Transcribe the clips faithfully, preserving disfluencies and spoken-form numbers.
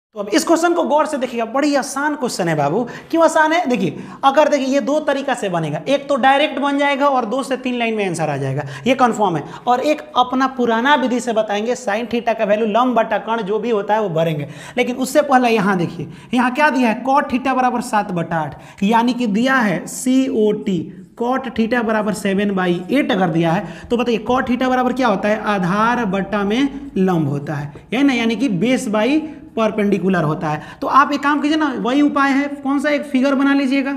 तो अब इस क्वेश्चन को गौर से देखिएगा, बड़ी आसान क्वेश्चन है बाबू। क्यों आसान है? देखिए, अगर देखिए ये दो तरीका से बनेगा, एक तो डायरेक्ट बन जाएगा और दो से तीन लाइन में आंसर आ जाएगा, ये कंफर्म है। और एक अपना पुराना विधि से बताएंगे, साइन थीटा का वैल्यू लंब बटा कर्ण जो भी होता है वो भरेंगे। लेकिन उससे पहले यहाँ देखिए, यहाँ क्या दिया है, कॉट थीटा बराबर सात बटा आठ, यानी कि दिया है C O T cot theta बराबर सेवन बाई एट अगर दिया है तो बताइए कॉट थीटा बराबर क्या होता है, आधार बटा में लंब होता है, है ना, यानी कि बेस बाई परपेंडिकुलर होता है। तो आप एक काम कीजिए ना, वही उपाय है, कौन सा, एक फिगर बना लीजिएगा।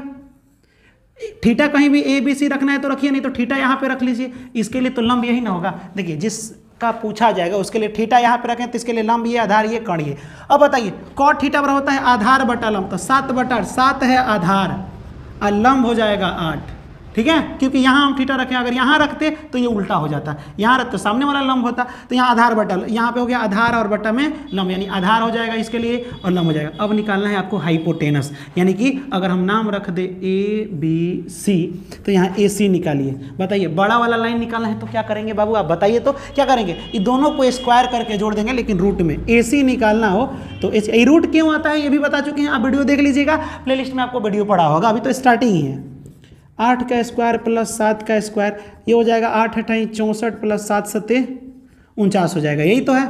थीटा कहीं भी ए बी सी रखना है तो रखिए, नहीं तो थीटा यहाँ पे रख लीजिए। इसके लिए तो लंब यही ना होगा। देखिए जिसका पूछा जाएगा उसके लिए थीटा यहाँ पे रखें तो इसके लिए लंब ये, आधार ये, कर्ण ये। अब बताइए कॉट थीटा बराबर होता है आधार बटा लंब, तो सात बटा आठ, सात है आधार और लंब हो जाएगा आठ, ठीक है, क्योंकि यहाँ हम थीटा रखें, अगर यहाँ रखते तो ये उल्टा हो जाता, यहाँ रखते सामने वाला लंब होता, तो यहाँ आधार बटा, यहाँ पे हो गया आधार और बटा में लंब, यानी आधार हो जाएगा इसके लिए और लंब हो जाएगा। अब निकालना है आपको हाइपोटेनस, यानी कि अगर हम नाम रख दे ए बी सी तो यहाँ ए सी निकालिए। बताइए बड़ा वाला लाइन निकालना है तो क्या करेंगे बाबू, आप बताइए तो क्या करेंगे, ये दोनों को स्क्वायर करके जोड़ देंगे, लेकिन रूट में ए सी निकालना हो तो ए रूट क्यों आता है ये भी बता चुके हैं, आप वीडियो देख लीजिएगा, प्लेलिस्ट में आपको वीडियो पढ़ा होगा, अभी तो स्टार्टिंग ही है। आठ का स्क्वायर प्लस सात का स्क्वायर, ये हो जाएगा आठ अठाई चौंसठ प्लस सात सत्ते उनचास हो जाएगा, यही तो है।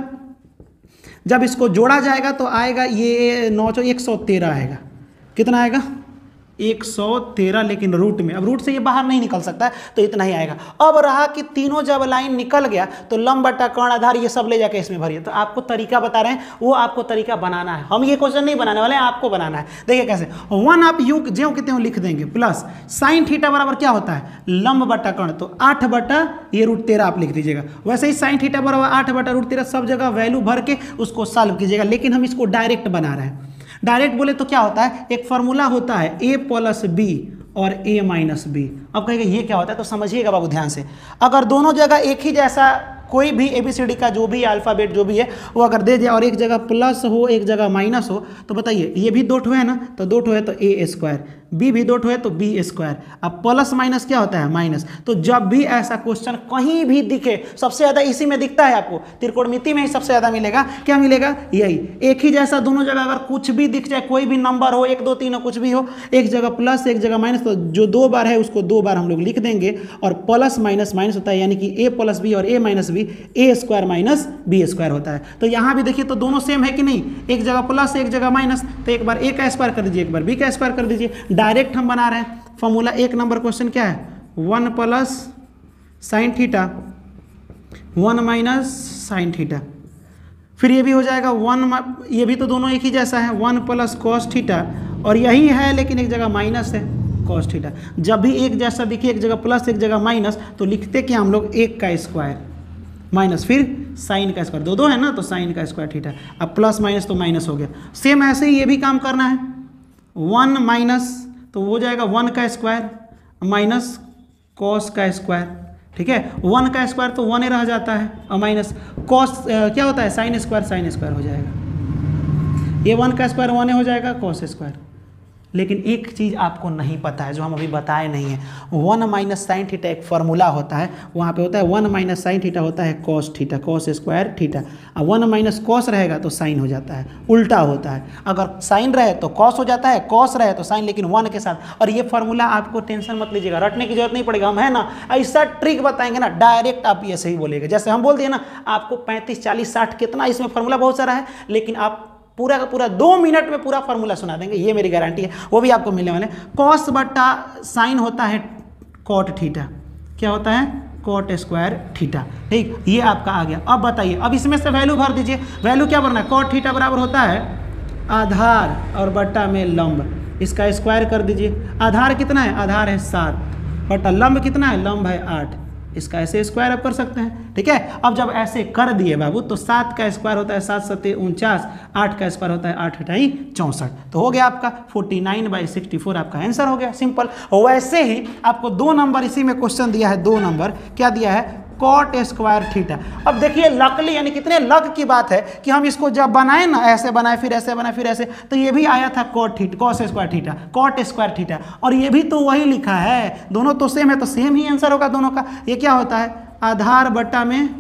जब इसको जोड़ा जाएगा तो आएगा ये नौ चौ एक सौ तेरह आएगा, कितना आएगा, एक सौ तेरह, लेकिन रूट में, अब रूट से ये बाहर नहीं निकल सकता है तो इतना ही आएगा। अब रहा कि तीनों जब लाइन निकल गया तो लंब बटा कर्ण आधार ये सब ले जाके इसमें भरिए। तो आपको तरीका बता रहे हैं, वो आपको तरीका बनाना है, हम ये क्वेश्चन नहीं बनाने वाले हैं, आपको बनाना है। देखिए कैसे, वन आप यू ज्यों के त्यों लिख देंगे, प्लस साइन थीटा बराबर क्या होता है, लंब बटा कर्ण, तो आठ बटा ये रूट तेरह आप लिख दीजिएगा। वैसे ही साइन थीटा बराबर आठ बटा रूट तेरह, सब जगह वैल्यू भर के उसको सॉल्व कीजिएगा। लेकिन हम इसको डायरेक्ट बना रहे हैं। डायरेक्ट बोले तो क्या होता है, एक फॉर्मूला होता है ए प्लस बी और ए माइनस बी। अब कहेंगे ये क्या होता है, तो समझिएगा बाबू ध्यान से। अगर दोनों जगह एक ही जैसा कोई भी एबीसीडी का जो भी अल्फ़ाबेट जो भी है वो अगर दे दिया और एक जगह प्लस हो एक जगह माइनस हो, तो बताइए ये भी दो ठो है ना, तो दो ठो है तो ए स्क्वायर, बी भी दो ठो है तो बी स्क्वायर। अब प्लस माइनस क्या होता है, माइनस। तो जब भी ऐसा क्वेश्चन कहीं भी दिखे, सबसे ज़्यादा इसी में दिखता है आपको, त्रिकोणमिति में ही सबसे ज़्यादा मिलेगा, क्या मिलेगा, यही एक ही जैसा दोनों जगह अगर कुछ भी दिख जाए, कोई भी नंबर हो, एक दो तीन हो, कुछ भी हो, एक जगह प्लस एक जगह माइनस, तो जो दो बार है उसको दो बार हम लोग लिख देंगे। और प्लस माइनस माइनस होता है, यानी कि ए प्लस बी और A minus B, A square minus B square होता है। तो यहाँ भी देखिए तो दोनों सेम है कि नहीं, एक जगह प्लस एक जगह माइनस, तो एक बार ए का स्क्वायर कर दीजिए, एक बार बी का स्क्वायर कर दीजिए। डायरेक्ट हम बना रहे हैं फॉर्मूला। एक नंबर क्वेश्चन क्या है, one plus sine theta one minus sine theta, फिर ये भी हो जाएगा वन, ये भी तो दोनों एक ही जैसा है, वन प्लस कॉस थीटा, और यही है लेकिन एक जगह माइनस है कॉस थीटा। जब भी एक जैसा दिखे, एक जगह प्लस एक जगह माइनस, तो लिखते कि हम लोग एक का स्क्वायर माइनस फिर साइन का स्क्वायर, दो दो है ना, तो साइन का स्क्वायर थीटा। अब प्लस माइनस तो माइनस हो गया। सेम ऐसे ही ये भी काम करना है, वन माइनस तो हो जाएगा वन का स्क्वायर माइनस कॉस का स्क्वायर, ठीक है, वन का स्क्वायर तो वन ही रह जाता है, और माइनस कॉस क्या होता है, साइन स्क्वायर साइन स्क्वायर हो जाएगा, ये वन का स्क्वायर वन हो जाएगा कॉस स्क्वायर। लेकिन एक चीज़ आपको नहीं पता है जो हम अभी बताए नहीं है, वन माइनस साइन थीटा एक फार्मूला होता है, वहाँ पे होता है वन माइनस साइन थीटा होता है cos theta, cos square theta. अब वन माइनस कॉस रहेगा तो साइन हो जाता है, उल्टा होता है। अगर साइन रहे तो कॉस हो जाता है, कॉस रहे तो साइन, लेकिन वन के साथ। और ये फार्मूला आपको टेंशन मत लीजिएगा, रटने की जरूरत नहीं पड़ेगा, हम है ना ऐसा ट्रिक बताएंगे ना, डायरेक्ट आप ये सही बोलेगा। जैसे हम बोल दिए ना आपको पैंतीस चालीस साठ कितना, इसमें फार्मूला बहुत सारा है, लेकिन आप पूरा का पूरा दो मिनट में पूरा फार्मूला सुना देंगे, ये मेरी गारंटी है, वो भी आपको मिलने वाले। कॉस बट्टा साइन होता है कॉट थीटा, क्या होता है, कॉट स्क्वायर थीटा, ठीक, ये आपका आ गया। अब बताइए, अब इसमें से वैल्यू भर दीजिए। वैल्यू क्या भरना है, कॉट थीटा बराबर होता है आधार और बट्टा में लंब, इसका स्क्वायर कर दीजिए। आधार कितना है, आधार है सात, बट्टा लंब कितना है, लंब है आठ, इसका ऐसे स्क्वायर अप कर सकते हैं, ठीक है। अब जब ऐसे कर दिए बाबू तो सात का स्क्वायर होता है सात सत्ते उनचास, आठ का स्क्वायर होता है आठ अठाई चौंसठ, तो हो गया आपका forty nine by sixty four आपका आंसर हो गया, सिंपल। वैसे ही आपको दो नंबर इसी में क्वेश्चन दिया है, दो नंबर क्या दिया है, कॉट स्क्वायर थीटा। अब देखिए लकली यानी कितने लक की बात है कि हम इसको जब बनाए ना, ऐसे बनाए फिर ऐसे बनाए फिर ऐसे, तो ये भी आया था cot theta, cos square theta, cot square theta, और ये भी तो वही लिखा है, दोनों तो सेम है, तो सेम ही आंसर होगा दोनों का। ये क्या होता है, आधार बट्टा में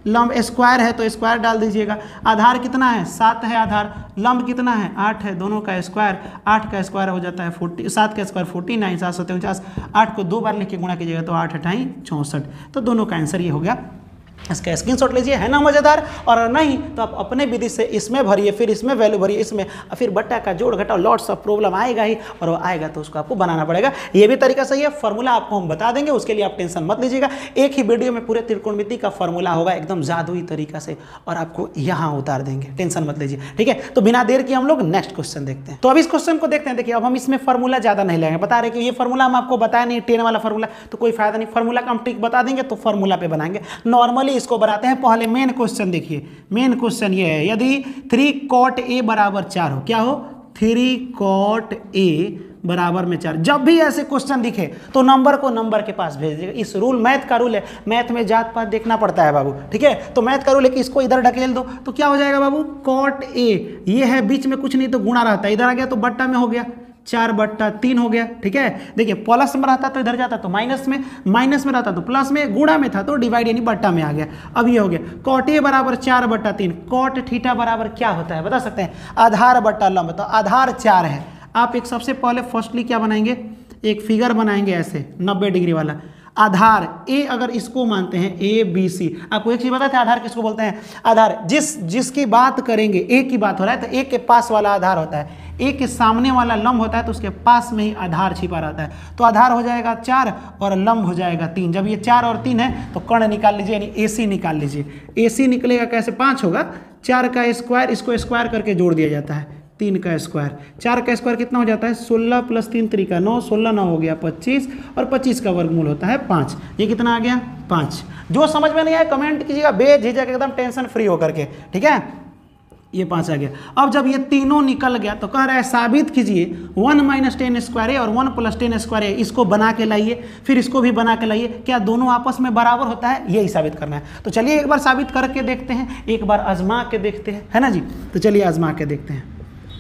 लंब स्क्वायर है तो स्क्वायर डाल दीजिएगा। आधार कितना है, सात है आधार। लंब कितना है, आठ है। दोनों का स्क्वायर, आठ का स्क्वायर हो जाता है फोर्टी, सात का स्क्वायर फोर्टी नाइन, सात सौ उनचास। आठ को दो बार लिख के गुणा कीजिएगा तो आठ अठाई चौंसठ। तो दोनों का आंसर ये हो गया। इसका स्क्रीनशॉट लीजिए, है ना मज़ेदार। और नहीं तो आप अपने विधि से इसमें भरिए, फिर इसमें वैल्यू भरिए, इसमें फिर बट्टा का जोड़ घटाओ, लॉट्स ऑफ प्रॉब्लम आएगा ही, और वो आएगा तो उसको आपको बनाना पड़ेगा। ये भी तरीका सही है। फॉर्मूला आपको हम बता देंगे, उसके लिए आप टेंशन मत लीजिएगा। एक ही वीडियो में पूरे त्रिकोणमिति का फॉर्मूला होगा एकदम जादुई तरीका से, और आपको यहाँ उतार देंगे, टेंशन मत लीजिए, ठीक है। तो बिना देर के हम लोग नेक्स्ट क्वेश्चन देखते हैं। तो अब इस क्वेश्चन को देखते हैं। देखिए अब हम इसमें फॉर्मूला ज़्यादा नहीं लेंगे, बता रहे कि ये फॉर्मूला हम आपको बताया नहीं, टेन वाला फॉर्मूला, तो कोई फायदा नहीं। फॉर्मूला का हम ट्रिक बता देंगे तो फॉर्मूला पे बनाएंगे। नॉर्मली इसको बनाते हैं। पहले मेन क्वेश्चन देखिए, मेन क्वेश्चन ये है, यदि थ्री कॉट ए बराबर चार हो, क्या हो, थ्री कॉट ए बराबर में चार। जब भी ऐसे क्वेश्चन दिखे तो नंबर को नंबर के पास भेज दीजिएगा। इस रूल, मैथ का रूल है, मैथ में जात पात देखना पड़ता है बाबू, ठीक है। तो मैथ का रूल है कि इसको इधर ढकेल दो तो क्या हो जाएगा बाबू, कॉट ए, ये है बीच में कुछ नहीं तो गुणा रहता है, इधर आ गया तो बट्टा में हो गया, चार बट्टा तीन हो गया, ठीक है। देखिए प्लस में रहता तो इधर जाता तो माइनस में, माइनस में रहता तो प्लस में, गुणा में था तो डिवाइड यानी बट्टा में आ गया। अब ये हो गया कॉट ए बराबर चार बट्टा तीन। कॉट थीटा बराबर क्या होता है बता सकते हैं, आधार बट्टा लंब। तो आधार चार है। आप एक सबसे पहले फर्स्टली क्या बनाएंगे, एक फिगर बनाएंगे ऐसे नब्बे डिग्री वाला। आधार ए अगर इसको मानते हैं ए बी सी, आपको एक चीज पता है आधार किसको बोलते हैं, आधार जिस जिसकी बात करेंगे, ए की बात हो रहा है तो ए के पास वाला आधार होता है, ए के सामने वाला लंब होता है तो उसके पास में ही आधार छिपा रहता है। तो आधार हो जाएगा चार और लंब हो जाएगा तीन। जब ये चार और तीन है तो कर्ण निकाल लीजिए, यानी ए सी निकाल लीजिए। ए सी निकलेगा कैसे, पाँच होगा, चार का स्क्वायर, इसको स्क्वायर करके जोड़ दिया जाता है, तीन का स्क्वायर। चार का स्क्वायर कितना हो जाता है, सोलह प्लस तीन तरीका नौ, सोलह नौ हो गया पच्चीस, और पच्चीस का वर्गमूल होता है पाँच। ये कितना आ गया, पाँच। जो समझ में नहीं आया कमेंट कीजिएगा बेझिझक एकदम टेंशन फ्री होकर के, ठीक है। ये पाँच आ गया। अब जब ये तीनों निकल गया तो कह रहा है साबित कीजिए वन माइनस टेन स्क्वायर है और वन प्लस टेन स्क्वायर है, इसको बना के लाइए, फिर इसको भी बना के लाइए, क्या दोनों आपस में बराबर होता है, यही साबित करना है। तो चलिए एक बार साबित करके देखते हैं, एक बार आजमा के देखते हैं, है ना जी। तो चलिए आजमा के देखते हैं,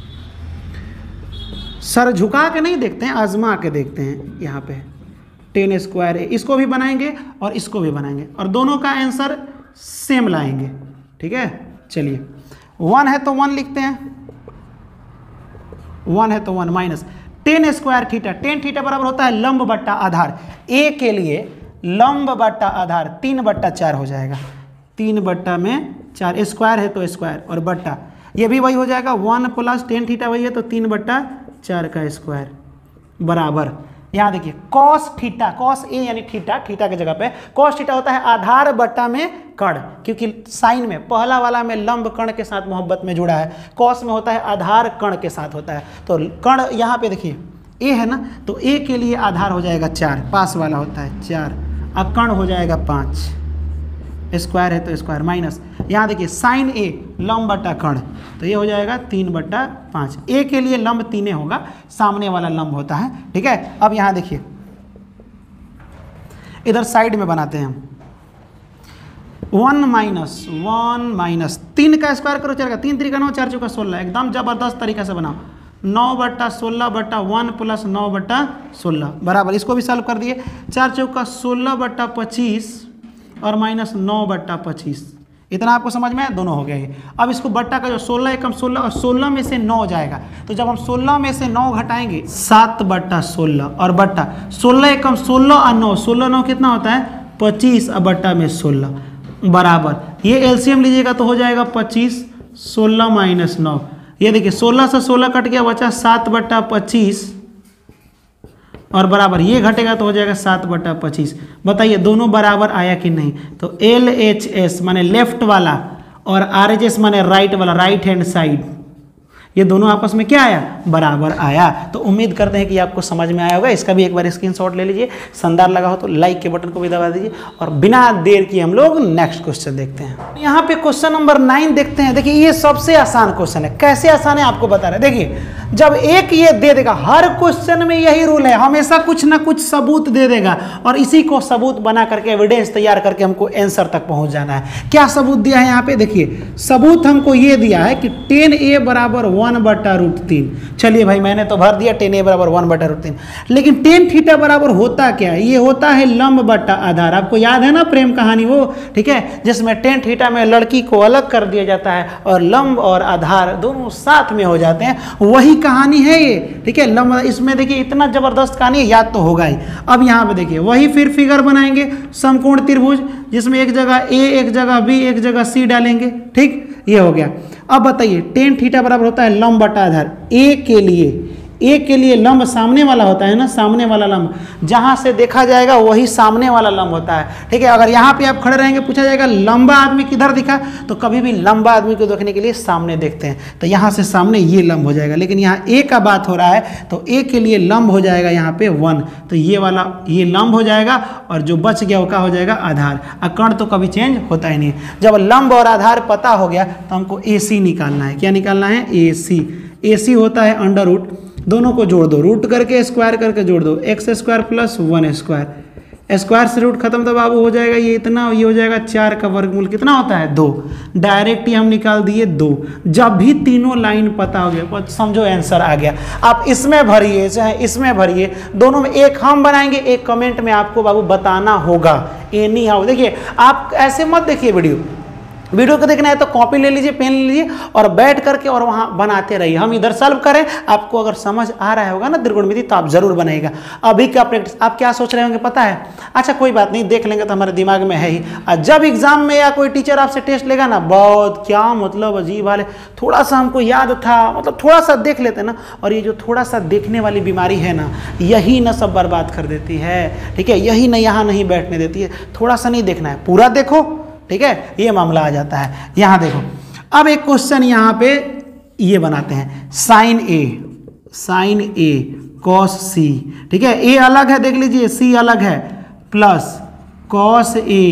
सर झुका के नहीं देखते हैं, आजमा के देखते हैं। यहाँ पे टेन स्क्वायर है, इसको भी बनाएंगे और इसको भी बनाएंगे और दोनों का आंसर सेम लाएंगे, ठीक है। चलिए वन है तो वन लिखते हैं, वन है तो one minus tan square theta. Tan theta बराबर होता है लंब बट्टा आधार। ए के लिए लंब बट्टा आधार तीन बट्टा चार हो जाएगा, तीन बट्टा में चार, स्क्वायर है तो स्क्वायर और बट्टा, ये भी वही हो जाएगा, वन प्लस टेन थीटा वही है तो तीन बट्टा चार का स्क्वायर बराबर। यहाँ देखिए कॉस थीटा, कॉस ए यानी थीटा, थीटा की जगह पे कॉस थीटा होता है आधार बट्टा में कर्ण, क्योंकि साइन में पहला वाला में लंब कर्ण के साथ मोहब्बत में जुड़ा है, कॉस में होता है आधार कर्ण के साथ होता है। तो कर्ण यहाँ पे देखिए ए है ना, तो ए के लिए आधार हो जाएगा चार, पास वाला होता है चार, अब कर्ण हो जाएगा पाँच, स्क्वायर है तो स्क्वायर माइनस, यहाँ देखिए साइन ए लंब बट्टा कर्ण, तो ये हो जाएगा तीन बट्टा पाँच। ए के लिए लंब तीने होगा, सामने वाला लंब होता है, ठीक है। अब यहाँ देखिए इधर साइड में बनाते हैं हम, वन माइनस वन माइनस तीन का स्क्वायर करो चलेगा, तीन तरीका नौ, चार चौका सोलह, एकदम जबरदस्त तरीका से बनाओ। नौ बट्टा सोलह बट्टा वन प्लस नौ बट्टा सोलह बराबर, इसको भी सॉल्व कर दिए, चार चौका सोलह बट्टा पच्चीस और माइनस नौ बट्टा पच्चीस। इतना आपको समझ में आया, दोनों हो गया ये। अब इसको बट्टा का जो सोलह एकम सोलह और सोलह में से नौ जाएगा, तो जब हम सोलह में से नौ घटाएंगे सात बट्टा सोलह और बट्टा सोलह एकम सोलह और नौ, सोलह नौ कितना होता है पच्चीस, और बट्टा में सोलह बराबर, ये एलसीएम लीजिएगा तो हो जाएगा पच्चीस, सोलह माइनस नौ, ये देखिए सोलह से सोलह कट गया, बचा सात बट्टा पच्चीस और बराबर, ये घटेगा तो हो जाएगा सात बट्टा पच्चीस। बताइए दोनों बराबर आया कि नहीं। तो एल एच एस माने लेफ्ट वाला और आर एच एस माने राइट वाला, राइट हैंड साइड, ये दोनों आपस में क्या आया, बराबर आया। तो उम्मीद करते हैं कि आपको समझ में आया होगा। इसका भी एक बार स्क्रीनशॉट ले लीजिए, शानदार लगा हो तो लाइक के बटन को भी दबा दीजिए, और बिना देर किए हम लोग नेक्स्ट क्वेश्चन देखते हैं। यहाँ पे क्वेश्चन नंबर नाइन देखते हैं। देखिए ये सबसे आसान क्वेश्चन है, कैसे आसान है आपको बता रहे हैं। देखिए जब एक ये दे देगा, हर क्वेश्चन में यही रूल है, हमेशा कुछ ना कुछ सबूत दे देगा और इसी को सबूत बना करके एविडेंस तैयार करके हमको आंसर तक पहुंच जाना है। क्या सबूत दिया है यहाँ पे, देखिए सबूत हमको ये दिया है कि टेन ए बराबर वन बटा रूट तीन। चलिए भाई मैंने तो भर दिया टेन ए बराबर वन बटा रूट तीन, लेकिन टेन थीटा बराबर होता क्या है? ये होता है लंब बटा आधार। आपको याद है ना प्रेम कहानी वो, ठीक है, जिसमें टेन थीटा में लड़की को अलग कर दिया जाता है और लंब और आधार दोनों साथ में हो जाते हैं, वही कहानी है ये, ठीक है। लंब इसमें देखिए इतना जबरदस्त कहानी है, याद तो होगा ही। अब यहाँ पे देखिए वही फिर फिगर बनाएंगे समकोण त्रिभुज, जिसमें एक जगह ए, एक जगह बी, एक जगह सी डालेंगे, ठीक, ये हो गया। अब बताइए टेन थीटा बराबर होता है लंब बटा आधार। ए के लिए, ए के लिए लंब सामने वाला होता है ना, सामने वाला लंब जहां से देखा जाएगा वही सामने वाला लंब होता है, ठीक है। अगर यहाँ पे आप खड़े रहेंगे, पूछा जाएगा लंबा आदमी किधर दिखा, तो कभी भी लंबा आदमी को देखने के लिए सामने देखते हैं, तो यहाँ से सामने ये लंब हो जाएगा। लेकिन यहाँ ए का बात हो रहा है तो ए के लिए लंब हो जाएगा यहाँ पे वन, तो ये वाला ये लंब हो जाएगा और जो बच गया वो क्या हो जाएगा, आधार। कर्ण तो कभी चेंज होता ही नहीं। जब लंब और आधार पता हो गया तो हमको ए सी निकालना है। क्या निकालना है? ए सी। ए सी होता है अंडर रूट, दोनों को जोड़ दो, रूट करके स्क्वायर करके जोड़ दो, X square plus one square, square से रूट खत्म तो बाबू हो जाएगा ये इतना, ये हो जाएगा चार का वर्गमूल कितना होता है, दो। डायरेक्ट ही हम निकाल दिए दो। जब भी तीनों लाइन पता हो गया समझो आंसर आ गया। आप इसमें भरिए चाहे इसमें भरिए, दोनों में एक हम बनाएंगे, एक कमेंट में आपको बाबू बताना होगा। एनी हाउ देखिए, आप ऐसे मत देखिए वीडियो, वीडियो को देखना है तो कॉपी ले लीजिए, पेन ले लीजिए और बैठ करके और वहाँ बनाते रहिए। हम इधर सॉल्व करें, आपको अगर समझ आ रहा होगा ना त्रिकोणमिति तो आप जरूर बनाइएगा। अभी का प्रैक्टिस आप क्या सोच रहे होंगे पता है? अच्छा कोई बात नहीं, देख लेंगे तो हमारे दिमाग में है ही। जब एग्जाम में या कोई टीचर आपसे टेस्ट लेगा ना, बहुत क्या मतलब अजीब वाले, थोड़ा सा हमको याद था, मतलब थोड़ा सा देख लेते ना, और ये जो थोड़ा सा देखने वाली बीमारी है ना, यही ना सब बर्बाद कर देती है, ठीक है। यही ना यहाँ नहीं बैठने देती है। थोड़ा सा नहीं देखना है, पूरा देखो, ठीक है, ये मामला आ जाता है। यहाँ देखो, अब एक क्वेश्चन यहाँ पे ये बनाते हैं, sine A, sine A cos C, ठीक है। ए अलग है देख लीजिए, सी अलग है, plus cos A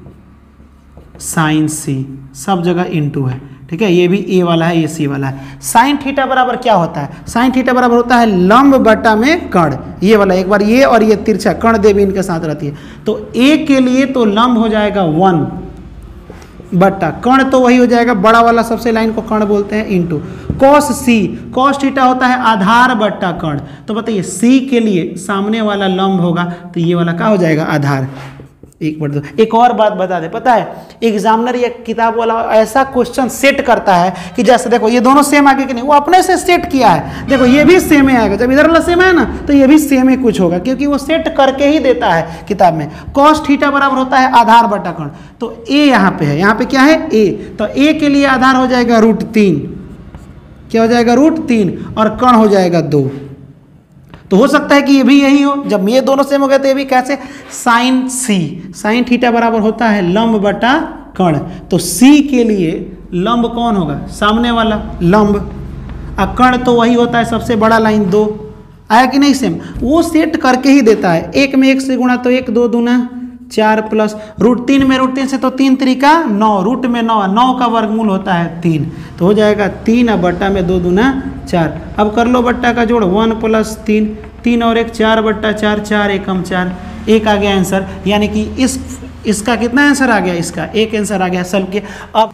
sine C, सब जगह इनटू है, ठीक है। ये भी ए वाला है, ये सी वाला है। साइन थीटा बराबर क्या होता है? साइन थीटा बराबर होता है लंब बटा में कर्ण, ये वाला, एक बार ये और ये तिरछा कर्ण देवी इनके साथ रहती है, तो ए के लिए तो लंब हो जाएगा वन बट्टा कर्ण तो वही हो जाएगा, बड़ा वाला सबसे लाइन को कर्ण बोलते हैं, into cos C, cos theta होता है आधार बट्टा कर्ण। तो बताइए सी के लिए सामने वाला लंब होगा तो ये वाला क्या हो जाएगा, आधार। एक बार दो, एक और बात बता दे, पता है एग्जामिनर या किताब वाला ऐसा क्वेश्चन सेट करता है कि जैसे देखो ये दोनों सेम आगे कि नहीं, वो अपने से सेट किया है, देखो ये भी सेम ही आएगा, जब इधर वाला सेम है ना तो ये भी सेम ही कुछ होगा, क्योंकि वो सेट करके ही देता है किताब में। कॉस थीटा बराबर होता है आधार बटा कर्ण, तो ए यहाँ पे है, यहाँ पे क्या है ए, तो ए के लिए आधार हो जाएगा रूट तीन, क्या हो जाएगा, रूट तीन, और कर्ण हो जाएगा दो। तो हो सकता है कि ये भी यही हो, जब ये दोनों सेम हो गए तो ये भी कैसे, साइन सी, साइन थीटा बराबर होता है लंब बटा कर्ण, तो सी के लिए लंब कौन होगा, सामने वाला लंब, और कर्ण तो वही होता है सबसे बड़ा लाइन दो। आया कि नहीं सेम, वो सेट करके ही देता है। एक में एक से गुणा तो एक, दो दूना चार, प्लस रूट तीन में रूट तीन से तो तीन तरीका नौ, रूट में नौ, नौ का वर्गमूल होता है तीन, तो हो जाएगा तीन, अब बट्टा में दो दूना चार। अब कर लो बट्टा का जोड़, वन प्लस तीन, तीन और एक चार बट्टा चार, चार एकम चार, एक आ गया आंसर। यानी कि इस इसका कितना आंसर आ गया, इसका एक आंसर आ गया सॉल्व के। अब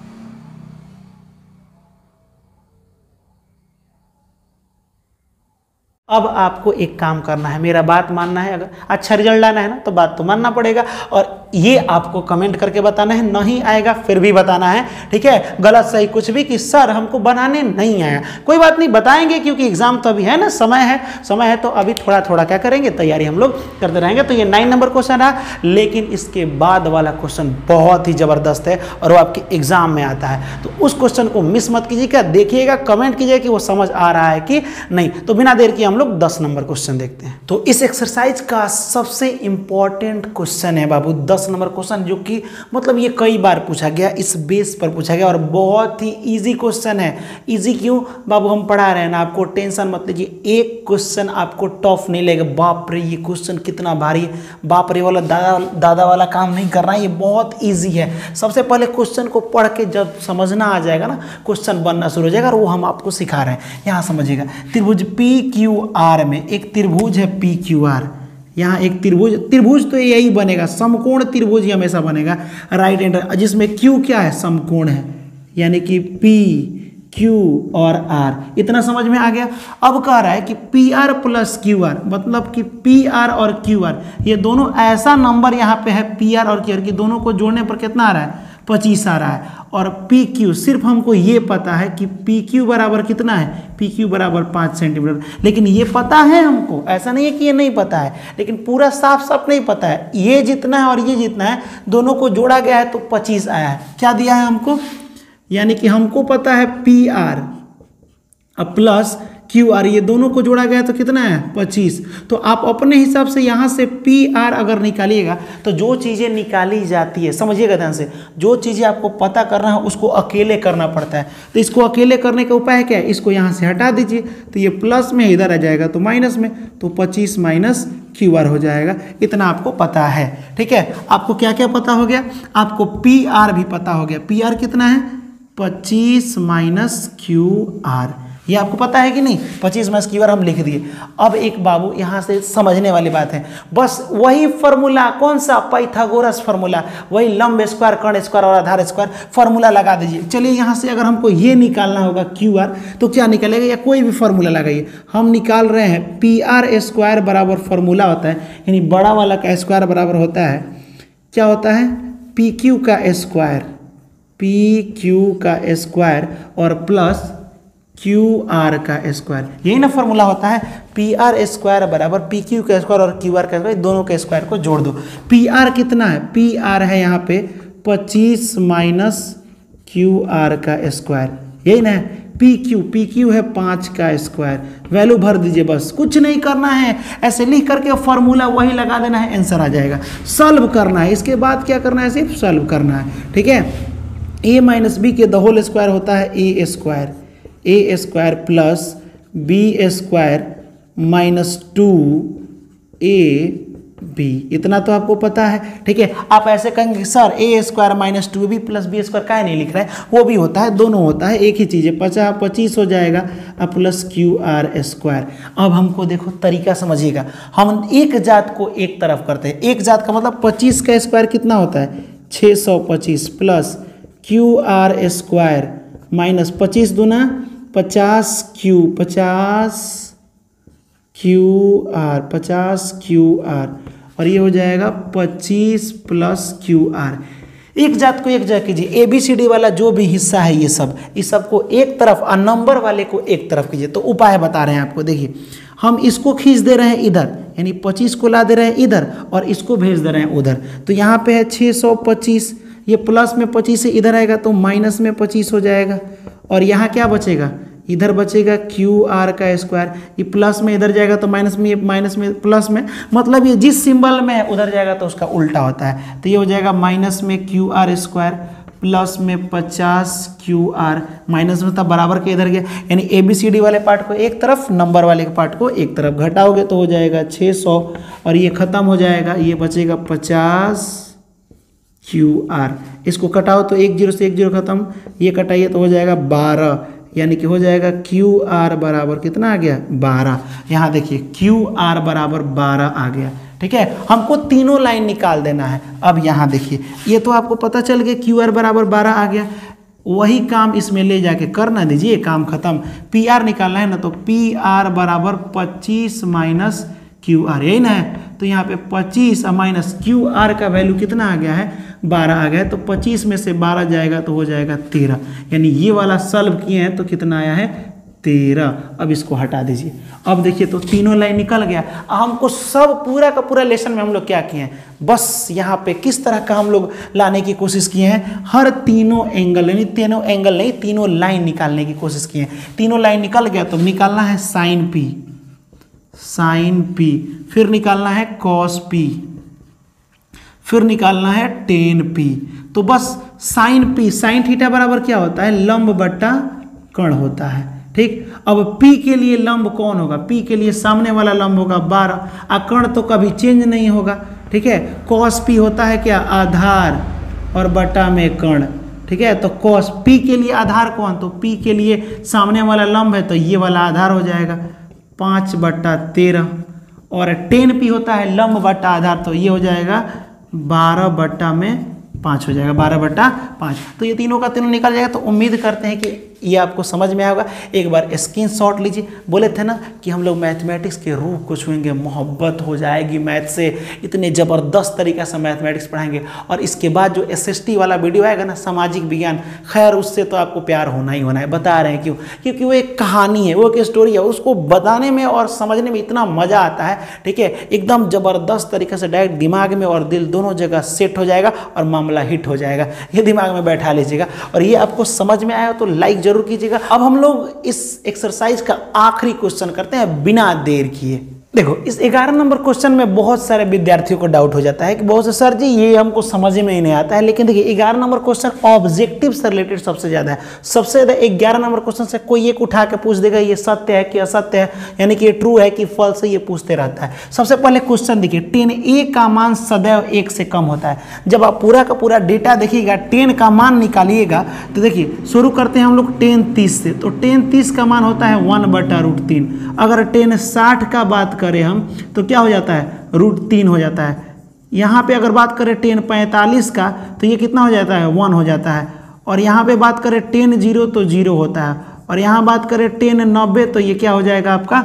अब आपको एक काम करना है, मेरा बात मानना है, अगर अच्छा रिजल्ट लाना है ना तो बात तो मानना पड़ेगा, और ये आपको कमेंट करके बताना है, नहीं आएगा फिर भी बताना है, ठीक है, गलत सही कुछ भी कि सर हमको बनाने नहीं आया, कोई बात नहीं बताएंगे, क्योंकि एग्जाम तो अभी है ना, समय है, समय है तो अभी थोड़ा थोड़ा क्या करेंगे, तैयारी हम लोग करते रहेंगे। तो ये नाइन नंबर क्वेश्चन है, लेकिन इसके बाद वाला क्वेश्चन बहुत ही जबरदस्त है और वो आपके एग्जाम में आता है, तो उस क्वेश्चन को मिस मत कीजिएगा, देखिएगा, कमेंट कीजिएगा कि वो समझ आ रहा है कि नहीं। तो बिना देर किए हम लोग दस नंबर क्वेश्चन देखते हैं। तो इस एक्सरसाइज का सबसे इंपॉर्टेंट क्वेश्चन है बाबू दस नंबर क्वेश्चन, जो कि मतलब ये कई बार पूछा गया, इस बेस पर पूछा गया और बहुत ही इजी क्वेश्चन है। इजी क्यों बाबू, हम पढ़ा रहे हैं ना, आपको टेंशन मत लीजिए, एक क्वेश्चन आपको टफ नहीं लगेगा। बाप रे ये क्वेश्चन कितना भारी, बाप रे वाला दादा दादा वाला काम नहीं करना है, ये बहुत ईजी है। सबसे पहले क्वेश्चन को पढ़ के जब समझना आ जाएगा ना, क्वेश्चन बनना शुरू हो जाएगा, और वो हम आपको सिखा रहे हैं। यहाँ समझिएगा, त्रिभुज पी क्यू आर में एक त्रिभुज है पी क्यू आर, यहाँ एक त्रिभुज, त्रिभुज तो यही बनेगा, समकोण त्रिभुज ही हमेशा बनेगा, राइट एंड, जिसमें क्यू क्या है, समकोण है, यानी कि पी Q और R, इतना समझ में आ गया। अब कह रहा है कि P R plus Q R, मतलब कि पी आर और क्यू आर ये दोनों ऐसा नंबर यहाँ पे है पी आर और क्यू आर की दोनों को जोड़ने पर कितना आ रहा है, पच्चीस आ रहा है। और पी क्यू सिर्फ हमको ये पता है कि पी क्यू बराबर कितना है, पी क्यू बराबर पाँच सेंटीमीटर, लेकिन ये पता है हमको, ऐसा नहीं है कि ये नहीं पता है, लेकिन पूरा साफ साफ नहीं पता है। ये जितना है और ये जितना है दोनों को जोड़ा गया है तो पच्चीस आया है। क्या दिया है हमको, यानी कि हमको पता है P R plus Q R, ये दोनों को जोड़ा गया तो कितना है, पच्चीस। तो आप अपने हिसाब से यहाँ से पी आर अगर निकालिएगा तो जो चीज़ें निकाली जाती है, समझिएगा ध्यान से, जो चीज़ें आपको पता करना है उसको अकेले करना पड़ता है। तो इसको अकेले करने का उपाय क्या है, इसको यहाँ से हटा दीजिए तो ये प्लस में इधर आ जाएगा तो माइनस में, तो पच्चीस माइनस क्यू आर हो जाएगा। इतना आपको पता है, ठीक है। आपको क्या क्या पता हो गया, आपको पी आर भी पता हो गया। पी आर कितना है, पच्चीस माइनस क्यू आर, ये आपको पता है कि नहीं, पच्चीस माइनस क्यू आर हम लिख दिए। अब एक बाबू यहाँ से समझने वाली बात है, बस वही फॉर्मूला, कौन सा, पाइथागोरस फार्मूला, वही लंब स्क्वायर कर्ण स्क्वायर और आधार स्क्वायर फार्मूला लगा दीजिए। चलिए यहाँ से अगर हमको ये निकालना होगा क्यू आर तो क्या निकलेगा, या कोई भी फार्मूला लगाइए। हम निकाल रहे हैं पी आर स्क्वायर बराबर फार्मूला होता है, यानी बड़ा वाला का स्क्वायर बराबर होता है, क्या होता है, पी क्यू का स्क्वायर, पी क्यू का स्क्वायर और प्लस क्यू आर का स्क्वायर, यही ना फॉर्मूला होता है। पी आर स्क्वायर बराबर पी क्यू का स्क्वायर और क्यू आर का स्क्वायर, दोनों के स्क्वायर को जोड़ दो। पी आर कितना है, पी आर है यहाँ पे पच्चीस माइनस क्यू आर का स्क्वायर, यही ना। पी क्यू, पी क्यू है पाँच का स्क्वायर, वैल्यू भर दीजिए, बस कुछ नहीं करना है, ऐसे लिख करके फॉर्मूला वही लगा देना है, आंसर आ जाएगा। सॉल्व करना है, इसके बाद क्या करना है, सिर्फ सॉल्व करना है, ठीक है। ए माइनस बी के द होल स्क्वायर होता है A square, A square plus B square minus two A B, इतना तो आपको पता है, ठीक है। आप ऐसे कहेंगे sir A square minus two B plus B square काहे नहीं लिख रहे हैं, वो भी होता है, दोनों होता है, एक ही चीज़ है। पचास पच्चीस हो जाएगा अब प्लस क्यू आर स्क्वायर। अब हमको देखो तरीका समझिएगा, हम एक जात को एक तरफ करते हैं, एक जात का मतलब पच्चीस का स्क्वायर कितना होता है, छः सौ पच्चीस plus Q R square minus पच्चीस दूना पचास क्यू, पचास क्यू आर, पचास क्यू आर, और ये हो जाएगा पच्चीस प्लस क्यू आर। एक जात को एक जगह कीजिए, ए बी सी डी वाला जो भी हिस्सा है ये सब, इस सब को एक तरफ और नंबर वाले को एक तरफ कीजिए। तो उपाय बता रहे हैं आपको, देखिए हम इसको खींच दे रहे हैं इधर, यानी पच्चीस को ला दे रहे हैं इधर और इसको भेज दे रहे हैं उधर। तो यहाँ पे है छः सौ पच्चीस, ये प्लस में पच्चीस से इधर आएगा तो माइनस में पच्चीस हो जाएगा, और यहाँ क्या बचेगा, इधर बचेगा क्यू आर का स्क्वायर, ये प्लस में इधर जाएगा तो माइनस में, ये माइनस में प्लस में, मतलब ये जिस सिंबल में है उधर जाएगा तो उसका उल्टा होता है। तो ये हो जाएगा माइनस में क्यू आर स्क्वायर प्लस में पचास क्यू आर, माइनस में था बराबर के इधर गया, यानी ए बी सी डी वाले पार्ट को एक तरफ, नंबर वाले के पार्ट को एक तरफ घटाओगे तो हो जाएगा छः सौ, और ये खत्म हो जाएगा, ये बचेगा पचास क्यू आर। इसको कटाओ तो एक जीरो से एक जीरो खत्म, ये कटाइए तो हो जाएगा बारह, यानी कि हो जाएगा क्यू आर बराबर कितना आ गया, बारह। यहाँ देखिए क्यू आर बराबर बारह आ गया, ठीक है। हमको तीनों लाइन निकाल देना है। अब यहाँ देखिए ये तो आपको पता चल गया क्यू आर बराबर बारह आ गया, वही काम इसमें ले जाके करना दीजिए, काम खत्म। पी आर निकालना है ना, तो पी आर बराबर पच्चीस माइनस क्यू आर, यही ना है। तो यहाँ पे पच्चीस माइनस क्यू आर का वैल्यू कितना आ गया है, बारह आ गया है। तो पच्चीस में से बारह जाएगा तो हो जाएगा तेरह, यानी ये वाला सॉल्व किए हैं तो कितना आया है, तेरह। अब इसको हटा दीजिए। अब देखिए तो तीनों लाइन निकल गया। हमको सब पूरा का पूरा लेसन में हम लोग क्या किए हैं, बस यहाँ पे किस तरह का हम लोग लाने की कोशिश किए हैं, हर तीनों एंगल, यानी तीनों एंगल नहीं, तीनों लाइन निकालने की कोशिश किए हैं। तीनों लाइन निकल गया तो निकालना है साइन पी, साइन पी, फिर निकालना है कॉस पी, फिर निकालना है टेन पी। तो बस साइन पी, साइन थीटा बराबर क्या होता है, लंब बट्टा कर्ण होता है, ठीक। अब पी के लिए लंब कौन होगा, पी के लिए सामने वाला लंब होगा बारह, आ कर्ण तो कभी चेंज नहीं होगा, ठीक है। कॉस पी होता है क्या, आधार और बटा में कर्ण, ठीक है। तो कॉस पी के लिए आधार कौन, तो पी के लिए सामने वाला लंब है तो ये वाला आधार हो जाएगा पाँच बट्टा तेरह, और टेन पी होता है लंब बट्टा आधार, तो ये हो जाएगा बारह बट्टा में पाँच हो जाएगा, बारह बट्टा पाँच। तो ये तीनों का तीनों निकल जाएगा। तो उम्मीद करते हैं कि ये आपको समझ में आएगा। एक बार स्क्रीनशॉट लीजिए। बोले थे ना कि हम लोग मैथमेटिक्स के रूह को छुएंगे, मोहब्बत हो जाएगी मैथ से, इतने ज़बरदस्त तरीक़े से मैथमेटिक्स पढ़ाएंगे। और इसके बाद जो एस एस टी वाला वीडियो आएगा ना, सामाजिक विज्ञान, खैर उससे तो आपको प्यार होना ही होना है। बता रहे हैं क्यों? क्योंकि वो एक कहानी है, वो एक स्टोरी है, उसको बताने में और समझने में इतना मज़ा आता है, ठीक है, एकदम ज़बरदस्त तरीके से डायरेक्ट दिमाग में और दिल दोनों जगह सेट हो जाएगा और मामला हिट हो जाएगा। ये दिमाग में बैठा लीजिएगा। और ये आपको समझ में आया तो लाइक जरूर कीजिएगा। अब हम लोग इस एक्सरसाइज का आखिरी क्वेश्चन करते हैं बिना देर किए। देखो, इस ग्यारह नंबर क्वेश्चन में बहुत सारे विद्यार्थियों को डाउट हो जाता है कि बहुत से सर जी ये हमको समझ में ही नहीं आता है। लेकिन देखिए, ग्यारह नंबर क्वेश्चन ऑब्जेक्टिव से रिलेटेड सबसे ज़्यादा है। सबसे ज़्यादा ग्यारह नंबर क्वेश्चन से कोई एक उठा के पूछ देगा ये सत्य है कि असत्य है, यानी कि ये ट्रू है कि फॉल्स है, ये पूछते रहता है। सबसे पहले क्वेश्चन देखिए, टेन ए का मान सदैव एक से कम होता है। जब आप पूरा का पूरा डेटा देखिएगा, टेन का मान निकालिएगा तो देखिए शुरू करते हैं हम लोग टेन तीस से। तो टेन तीस का मान होता है वन बटा रूट तीन। अगर टेन साठ का बात करें हम तो क्या हो जाता है, रूट तीन हो जाता है। यहाँ पे अगर बात करें टेन पैंतालीस का तो ये कितना हो जाता है, वन हो जाता है। और यहाँ पे बात करें टेन जीरो तो जीरो होता है। और यहाँ बात करें टेन नब्बे तो ये क्या हो जाएगा आपका,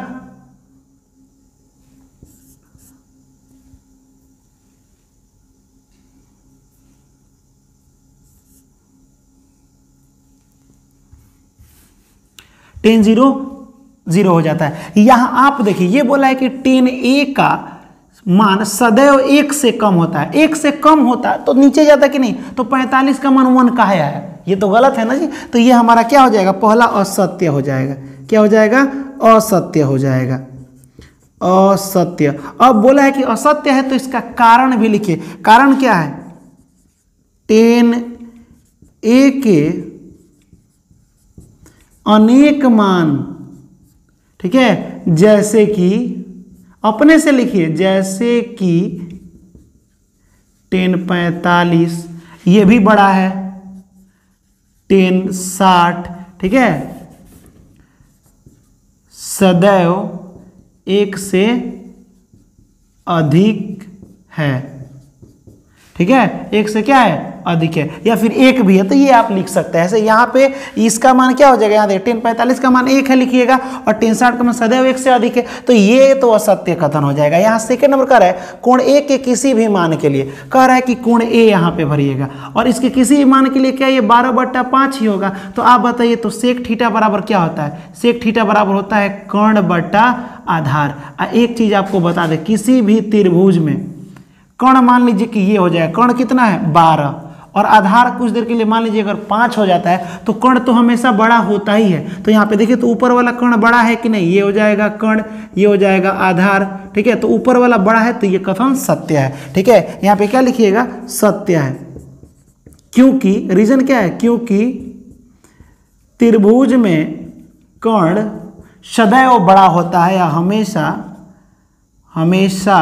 टेन जीरो जीरो हो जाता है। यहां आप देखिए, ये बोला है कि टेन ए का मान सदैव एक से कम होता है। एक से कम होता है तो नीचे जाता कि नहीं, तो पैंतालीस का मान वन का है, ये तो गलत है ना जी। तो ये हमारा क्या हो जाएगा, पहला असत्य हो जाएगा। क्या हो जाएगा, असत्य हो जाएगा, असत्य। अब बोला है कि असत्य है तो इसका कारण भी लिखिए। कारण क्या है, टेन ए के अनेक मान, ठीक है, जैसे कि अपने से लिखिए, जैसे कि टेन पैंतालीस, ये भी बड़ा है, टेन साठ, ठीक है, सदैव एक से अधिक है, ठीक है, एक से क्या है, अधिक है, या फिर एक भी है तो ये आप लिख सकते हैं ऐसे। यहाँ पे इसका मान क्या हो जाएगा, यहाँ देखिए टेन पैंतालीस का मान एक है लिखिएगा और टेन साठ का मान सदैव एक से अधिक है, तो ये तो असत्य कथन हो जाएगा। यहाँ सेकंड नंबर कह रहा है कोण ए के किसी भी मान के लिए, कह रहा है कि कोण ए यहाँ पे भरिएगा और इसके किसी भी मान के लिए क्या ये बारह बट्टा पाँच ही होगा। तो आप बताइए, तो सेक थीटा बराबर क्या होता है, सेक थीटा बराबर होता है कर्ण बट्टा आधार। एक चीज आपको बता दें, किसी भी त्रिभुज में कर्ण मान लीजिए कि ये हो जाए, कर्ण कितना है बारह, और आधार कुछ देर के लिए मान लीजिए अगर पाँच हो जाता है तो कर्ण तो हमेशा बड़ा होता ही है। तो यहाँ पे देखिए, तो ऊपर वाला कर्ण बड़ा है कि नहीं, ये हो जाएगा कर्ण, ये हो जाएगा आधार, ठीक है, तो ऊपर वाला बड़ा है तो ये कथन सत्य है, ठीक है। यहाँ पे क्या लिखिएगा, सत्य है। क्योंकि रीजन क्या है, क्योंकि त्रिभुज में कर्ण सदैव बड़ा होता है या हमेशा हमेशा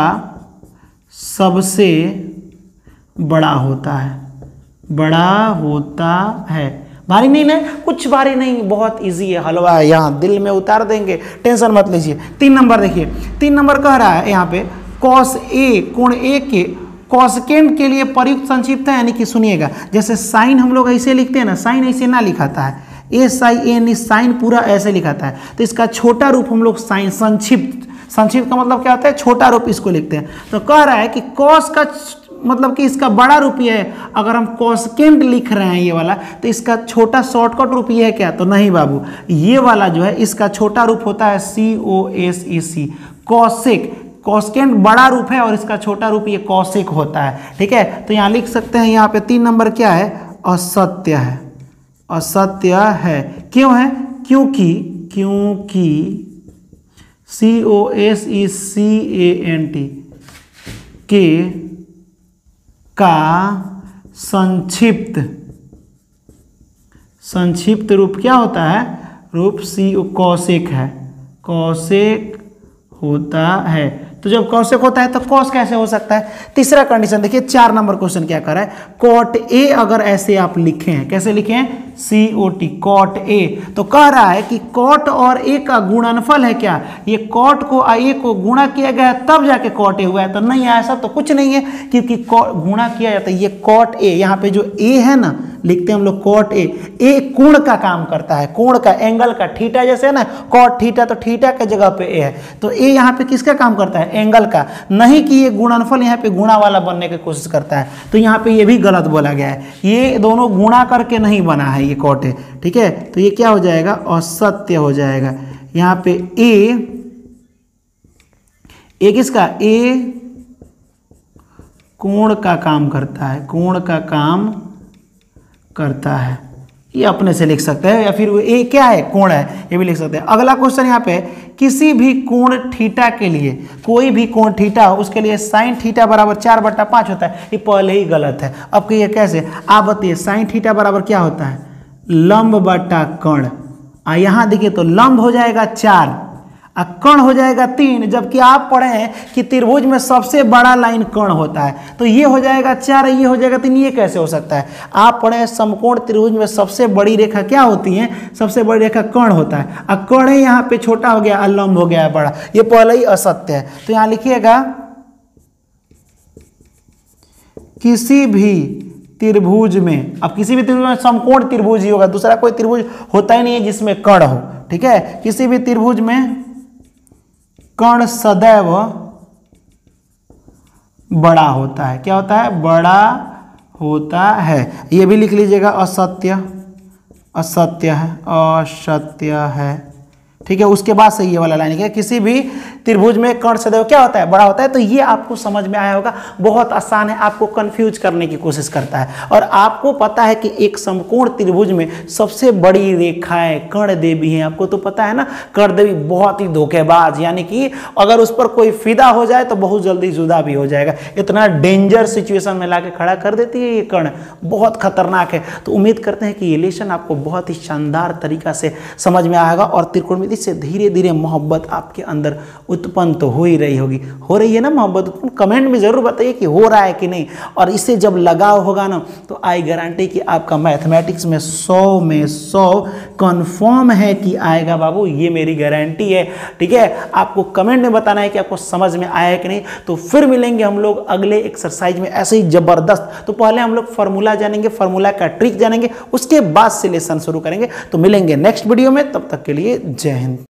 सबसे बड़ा होता है, बड़ा होता है। भारी नहीं ना, कुछ भारी नहीं, बहुत इजी है, हलवा है, यहाँ दिल में उतार देंगे, टेंशन मत लीजिए। तीन नंबर देखिए, तीन नंबर कह रहा है यहाँ पे कॉस ए, कोण ए के कॉसेकेंट के लिए प्रयुक्त संक्षिप्त है, यानी कि सुनिएगा, जैसे साइन हम लोग ऐसे लिखते हैं ना, साइन ऐसे ना लिखाता है, एस आई एन, साइन पूरा ऐसे लिखाता है, तो इसका छोटा रूप हम लोग साइन, संक्षिप्त, संक्षिप्त का मतलब क्या होता है, छोटा रूप इसको लिखते हैं। तो कह रहा है कि कॉस का मतलब कि इसका बड़ा रूप ये है, अगर हम कॉसेकेंट लिख रहे हैं ये वाला, तो इसका छोटा शॉर्टकट रूप ये है क्या, तो नहीं बाबू, ये वाला जो है इसका छोटा रूप होता है सी ओ एस ई सी, कॉसेक। कॉसेकेंट बड़ा रूप है और इसका छोटा रूप ये कॉसेक होता है, ठीक है। तो यहाँ लिख सकते हैं, यहाँ पे तीन नंबर क्या है, असत्य है, असत्य है। क्यों है, क्योंकि क्योंकि C O S E C A N T के का संक्षिप्त संक्षिप्त रूप क्या होता है, रूप सी कॉसेक है, कॉसेक होता है। तो जब कॉसेक होता है तो कॉस कैसे हो सकता है। तीसरा कंडीशन देखिए, चार नंबर क्वेश्चन क्या कर रहा है, कॉट ए अगर ऐसे आप लिखे हैं, कैसे लिखे हैं, सी ओ टी, कॉट ए, तो कह रहा है कि कॉट और ए का गुणनफल है क्या, ये कॉट को ए को गुणा किया गया है तब जाके कॉट ए हुआ है, तो नहीं ऐसा तो कुछ नहीं है, क्योंकि गुणा किया जाता है, ये कॉट ए, यहाँ पे जो ए है ना, लिखते हैं हम लोग कॉट ए। ए कोण का काम करता है, कोण का, एंगल का, थीटा जैसे है ना कॉट थीटा, तो थीटा के जगह पे ए है, तो ए यहाँ पे किसका काम करता है, एंगल का। नहीं कि ये गुणनफल यहाँ पे गुणा वाला बनने की कोशिश करता है, तो यहाँ पे ये भी गलत बोला गया है, ये दोनों गुणा करके नहीं बना है ये कॉट ए, ठीक है। तो ये क्या हो जाएगा, असत्य हो जाएगा। यहाँ पे ए, ए किसका, ए कोण का काम करता है, कोण का काम करता है, ये अपने से लिख सकते हैं, या फिर वो ए क्या है, कोण है, ये भी लिख सकते हैं। अगला क्वेश्चन यहाँ पे, किसी भी कोण थीटा के लिए, कोई भी कोण थीटा हो उसके लिए साइन थीटा बराबर चार बट्टा पाँच होता है, ये पहले ही गलत है। अब कहिए कैसे, आप बताइए, साइन थीटा बराबर क्या होता है, लंब बटा कर्ण। आ यहाँ देखिए तो लंब हो जाएगा चार, कर्ण हो जाएगा तीन, जबकि आप पढ़े हैं कि त्रिभुज में सबसे बड़ा लाइन कर्ण होता है, तो ये हो जाएगा चार, ये हो जाएगा तीन, ये कैसे हो सकता है। आप पढ़े हैं समकोण त्रिभुज में सबसे बड़ी रेखा क्या होती है, सबसे बड़ी रेखा कर्ण होता है, और कर्ण यहाँ पे छोटा हो गया, लंब हो गया है बड़ा, ये पहले ही असत्य है। तो यहाँ लिखिएगा, किसी भी त्रिभुज में, अब किसी भी त्रिभुज में समकोण त्रिभुज ही होगा, दूसरा कोई त्रिभुज होता ही नहीं है जिसमें कर्ण हो, ठीक है। किसी भी त्रिभुज में कर्ण सदैव बड़ा होता है, क्या होता है, बड़ा होता है। ये भी लिख लीजिएगा, असत्य, असत्य है, असत्य है, ठीक है। उसके बाद से ये वाला लाइन है, किसी भी त्रिभुज में कर्ण सदैव क्या होता है, बड़ा होता है। तो ये आपको समझ में आया होगा, बहुत आसान है, आपको कंफ्यूज करने की कोशिश करता है। और आपको पता है कि एक समकोण त्रिभुज में सबसे बड़ी रेखाएं कर्ण देवी हैं, आपको तो पता है ना। कर्ण देवी बहुत ही धोखेबाज, यानी कि अगर उस पर कोई फिदा हो जाए तो बहुत जल्दी जुदा भी हो जाएगा, इतना डेंजर सिचुएशन में लाके खड़ा कर देती है ये कर्ण, बहुत खतरनाक है। तो उम्मीद करते हैं कि ये लेसन आपको बहुत ही शानदार तरीका से समझ में आएगा, और त्रिकोणमिति से धीरे धीरे मोहब्बत आपके अंदर उत्पन्न तो हो ही रही होगी, हो रही है ना मोहब्बत उत्पन्न। कमेंट में जरूर बताइए कि हो रहा है कि नहीं, और इससे जब लगाव होगा ना तो आई गारंटी कि आपका मैथमेटिक्स में सौ में सौ कंफर्म है कि आएगा बाबू, ये मेरी गारंटी है, ठीक है। आपको कमेंट में बताना है कि आपको समझ में आया है कि नहीं। तो फिर मिलेंगे हम लोग अगले एक्सरसाइज में ऐसे ही जबरदस्त। तो पहले हम लोग फार्मूला जानेंगे, फार्मूला का ट्रिक जानेंगे, उसके बाद से लेसन शुरू करेंगे। तो मिलेंगे नेक्स्ट वीडियो में, तब तक के लिए जय हिंद।